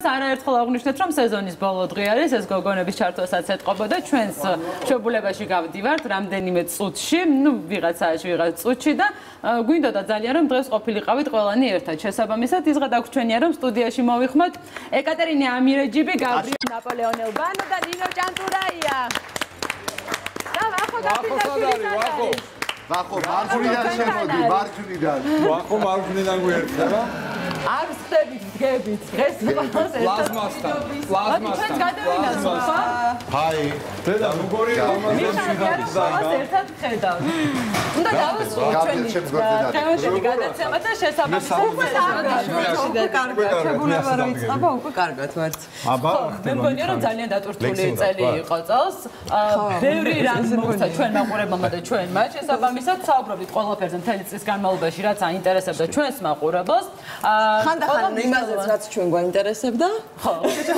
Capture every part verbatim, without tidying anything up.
არაერთხელ აღნიშნეთ, რომ სეზონის ბოლო დღე არის, ეს გოგონების ჩართვასაც ეთყობოდა ჩვენს შობულებაში გავდივართ რამდენიმე წუთში, ნუ ვიღაცაში, ვიღაც წუთში და გვინდოდა ძალიან რომ დღეს ყოფილიყავით ყველანი ერთად. შესაბამისად, ის გადაგვჩვენია რომ სტუდიაში მოვიხმოთ ეკატერინე ამირეჯიბი, გაბრიელ ნაპოლეონელბანო და ნინო ჭანტურაია. და ახო გაფრინდაშვილი ვახო. ვახო, მარჯვნიდან შემოდი, მარჯვნიდან. ვახო, მარჯვნიდან გვერდება. არ ხდებით, დგებით. დღეს ყველას ერთად. პლაზმასთან, პლაზმასთან. ჩვენ გადავინაცვლო, ხო? ჰაი. დედა, როგორი ყველას ერთად ხედავთ. უნდა დავასრულო ჩვენი დღევანდელი გადაცემა და შესაბამისად შეგუნება რომ იწყება, უკვე კარგად ვართ. აბა, მე მგონია რომ ძალიან დატვირთული წელი იყო წელს. ბევრი რამ მოგცა ჩვენ მაყურებელმა და ჩვენმა. შესაბამისად საუბრობთ ყველაფერზე მთელი წლის განმავლობაში, რაც აინტერესებდა ჩვენს მაყურებელს. ხანდახან იმაზეც რაც ჩვენ გვაინტერესებდა. ხო.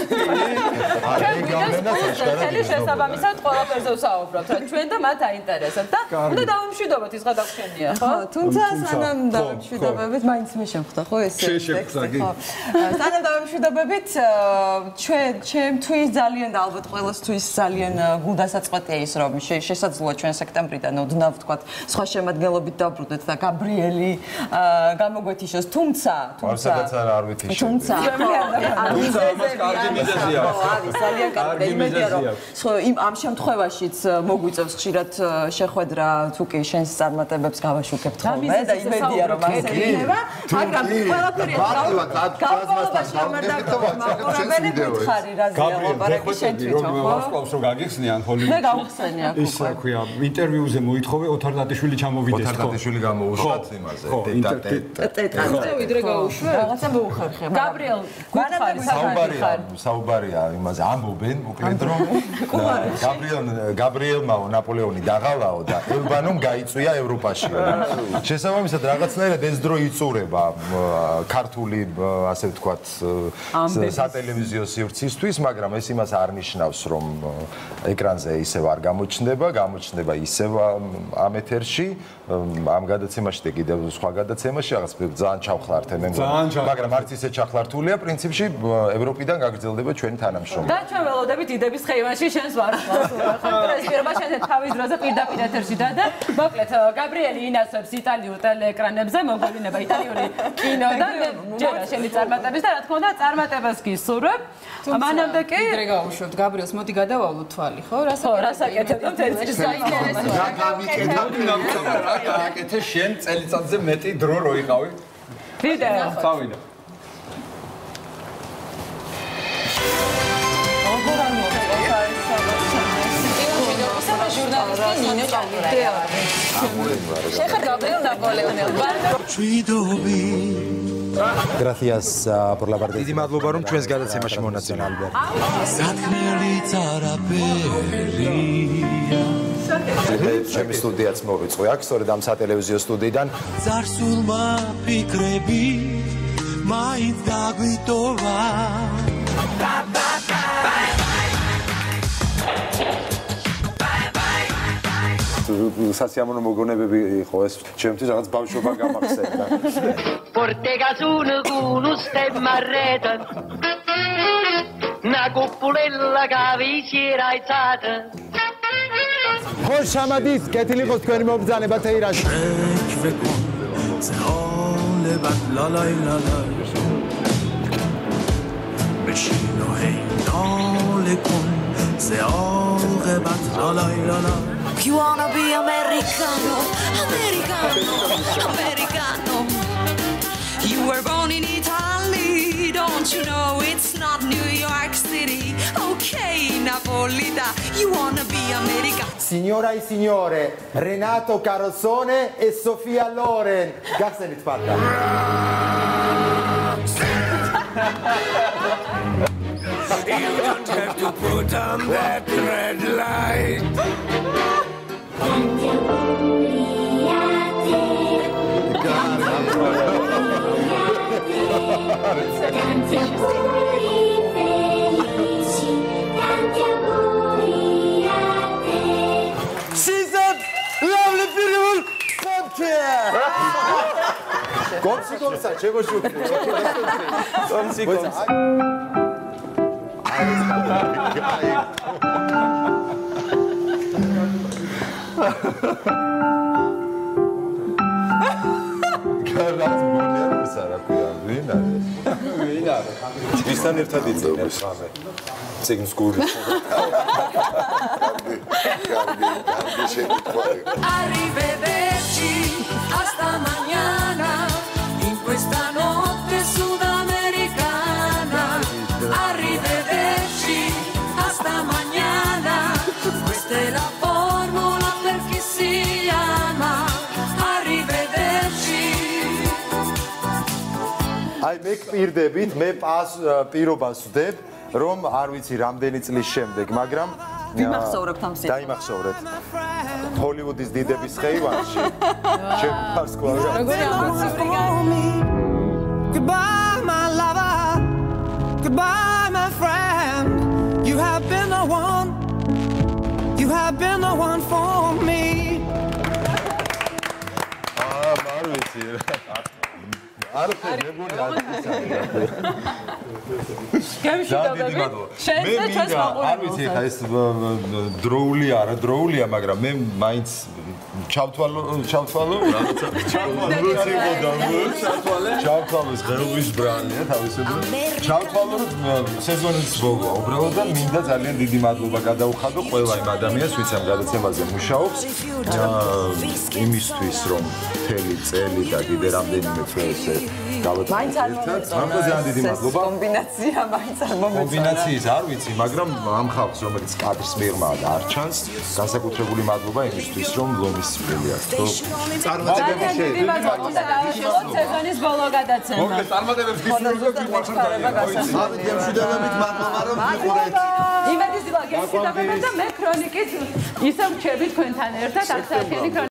ჩვენ გვინდა შესაბამისად ყველაფერზე ვსაუბრობთ, რა ჩვენ და მათ აინტერესებთ და უნდა დავიმშვიდობოთ ის გადაგხსენია, ხო? თუმცა სანამ დავიმშვიდობებით, მაინც მე შემხვდა, ხო ეს ტექსტი, ხო? სანამ დავიმშვიდობებით, ჩვენ ჩემთვის ძალიან და ალბათ ყველასთვის ძალიან გულდასაწყვეტია ის რომ შესაძლოა ჩვენ სექტემბრიდან ოდნავ ვთქვათ, სხვა შემადგენლობით დავბრუნდეთ და გაბრიელი გამოგვეთიშოს, თუმცა თუმცა არ ვითიშე. თუმცა თუმცა ამას კარგი მიზეზი აქვს. არის ძალიან კარგი იმედია რომ იმ ამ შემთხვევაშიც მოგვიწევს ხშირად შეხვედრა თუ კი შენს წარმატებებს გავაშუქებთ ხოლმე და იმედია რომ ასე იქნება, მაგრამ ყველაფერი გავყოლებას შემარდაგებული გითხარი რაზეა ლაპარაკი შენ თვითონ ხო? ვასწავლს რომ გაგიხსნიან ხოლმე. მე გავხსენი აქ ის ქვია ინტერვიუზე მოითხოვე ოთარ დათიშვილი ჩამოვიდეს ხო? ოთარ დათიშვილი გამოუშვათ იმაზე. ტეტა ვიდრე გაუშვე რაღაცა მოუხერხე. გაბრიელ გუთხარი საუბარია, საუბარია იმაზე ამბობენ უკლედ რომ გაბრიელ გაბრიელმაო ნაპოლეონი დაღალაო და ელბანომ გაიწვია ევროპაში. შესაბამისად რაღაცნაირად ეს დრო იწურება ქართული ასე ვთქვათ სატელევიზიო სივრცისთვის, მაგრამ ეს იმას არ ნიშნავს რომ ეკრანზე ისევ არ გამოჩნდება, გამოჩნდება ისევ ამ ეთერში, ამ გადაცემაში და კიდევ სხვა გადაცემაში რაღაც ძალიან ჩავხლართ მე მგონი. მაგრამ არც ისე ჩახლართულია პრინციპში ევროპიდან გაგრძელდება ჩვენი თანამშრომლობა. და ჩვენ ველოდებით იდების ხეივანში შენს ვარსკვლავს. ხო, პრესპირება შენ თავის დროზე პირდაპირ ეთერში და და მოკლედ გაბრიელი ინასვებს იტალიურ ტელეეკრანებზე, მოგვივინება იტალიური კინო და ჯერა შენი წარმატების და რა თქმა უნდა წარმატებას გისურვებ. მანამდე კი ვიდრე გავუშვებთ გაბრიელს, მოდი გადავალოთ თვალი, ხო? ხო, რასაკეთებთ მთელი წლის საინტერესოა. რა გამიკეთებ? რა გააკეთე შენ წელიწადზე მეტი დრო რო იყავი? ვიდე. წავიდა. Gracias uh, por la parte. დიდი მადლობა რომ ჩვენს გადაცემაში მონაწილე ალბერტ. ჩემი სტუდიაც მოვიწყო აქ, სწორედ ამ სატელევიზიო სტუდიიდან. Zarsulma fikrები მაინც გაგვიტოვა. სასიამოვნო მოგონებები იყო ეს ჩემთვის რაღაც ბავშვობა გამახსენდა. Portegasuno con stemmarreta una cupulella che vi si era alzata. خوش آمدید کتیلی بود کنیم مبزنه تیراش فکر کن سهال بد لالای لالای بشین و هی ناله کن سهال بد لالای لالای You wanna be Americano, Americano, Americano. You were born in Italy, don't you know it's not New York City? Okay, Napolita, you wanna be America. Signora e signore, Renato Carosone e Sofia Loren. Grazie di fatta. You don't have to put on that red light. She's a lovely, beautiful pumpkin. Komsi komsa, çego şükür. Komsi komsa. გარაც გონიერს არა ქვია ვინ არის ვინ არის ვისთან ერთად იწერებს ხამე წიგნს გული Arrivederci hasta mañana in questa notte sudamericana Arrivederci hasta mañana questa è la formula per chi si ama Arrivederci აი მე გპირდებით, მე პირობას ვდებ, რომ არ ვიცი რამდენი წლის შემდეგ, მაგრამ ვიმახსოვრებთ ამ სიტყვას. დაიმახსოვრეთ. ჰოლივუდის დიდების ხეივანში. ჩემ ფარსკვლავზე. Goodbye, my lover. Goodbye, my friend. You have been the one. You have been the one for me. აა მარვიცი არ ხებებული არ არ ვიცი ხა ეს დროული არა დროულია მაგრამ მე მაინც ჩავთვალო ჩავთვალო რაღაცა ჩავთვალოს ღერობის ბრალია თავისებურად ჩავთვალო სეზონის ბოლოა უბრალოდ და მინდა ძალიან დიდი მადლობა გადაუხადო ყველა იმ ადამიანს ვინც ამ გადაცემაზე მუშაობს იმისთვის რომ მთელი წელი და კიდე რამდენიმე თვე ესე მაინც არ მომეწონა კომბინაცია მაინც არ მომეწონა კომბინაციის არ ვიცი მაგრამ ამ ხალხს რომელიც კადრს მიღმა და არ ჩანს განსაკუთრებული მადლობა იმისთვის რომ ლომის წველი აქვს ხო წარმატებები შეიძლება სეზონის ბოლო გადაცემა მოგეთ წარმატებებს გისურვებთ ავიდე მშვიდობებით მადლობა რომ მიყურეთ იმედის დილა გესწრაფებთ და მე ქრონიკის ისევ რჩები თქვენთან ერთად აქ საათიანი